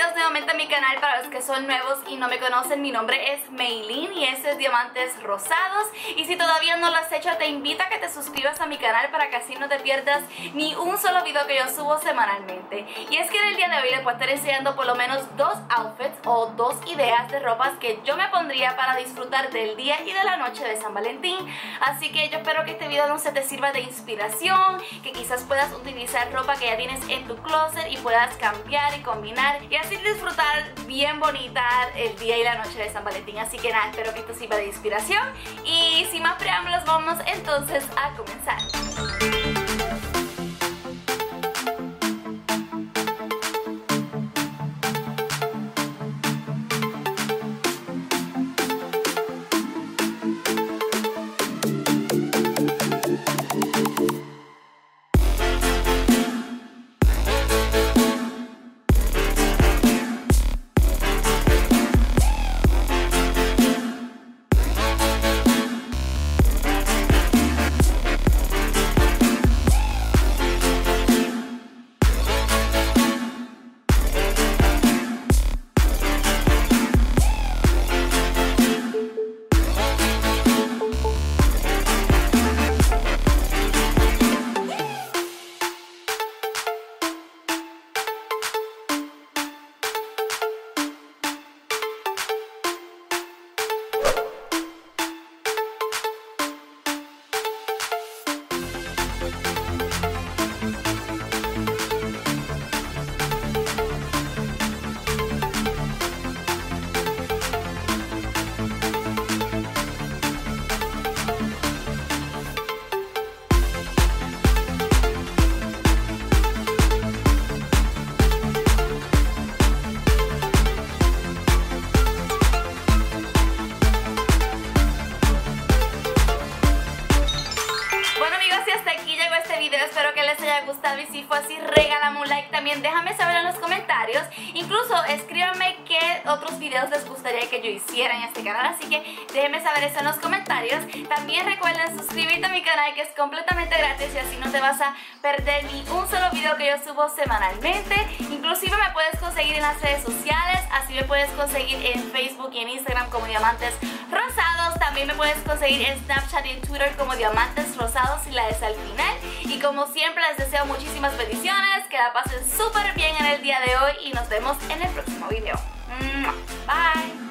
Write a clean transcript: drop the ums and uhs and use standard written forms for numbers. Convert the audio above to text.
bienvenidos nuevamente a mi canal. Para los que son nuevos y no me conocen, mi nombre es Maylin y este es Diamantes Rosados. Y si todavía no lo has hecho, te invito a que te suscribas a mi canal para que así no te pierdas ni un solo video que yo subo semanalmente. Y es que en el día de hoy les voy a estar enseñando por lo menos dos outfits o dos ideas de ropas que yo me pondría para disfrutar del día y de la noche de San Valentín. Así que yo espero que este video no se te sirva de inspiración, que quizás puedas utilizar ropa que ya tienes en tu closet y puedas cambiar y combinar y así disfrutar bien bonita el día y la noche de San Valentín. Así que nada, espero que esto sirva de inspiración y sin más preámbulos vamos entonces a comenzar. Espero que les haya gustado y si fue así, regálame un like. También déjame saber en los comentarios. Incluso escríbanme qué otros videos les gustaría que yo hiciera en este canal. Así que déjenme saber eso en los comentarios. También recuerden suscribirte a mi canal, que es completamente gratis y así no te vas a perder ni un solo video que yo subo semanalmente. Inclusive me puedes conseguir en las redes sociales. Así me puedes conseguir en Facebook y en Instagram como Diamantes Rosados. También me puedes conseguir en Snapchat y en Twitter como Diamantes Rosados y la es al final. Y como siempre les deseo muchísimas bendiciones, que la pasen súper bien en el día de hoy y nos vemos en el próximo video. Bye.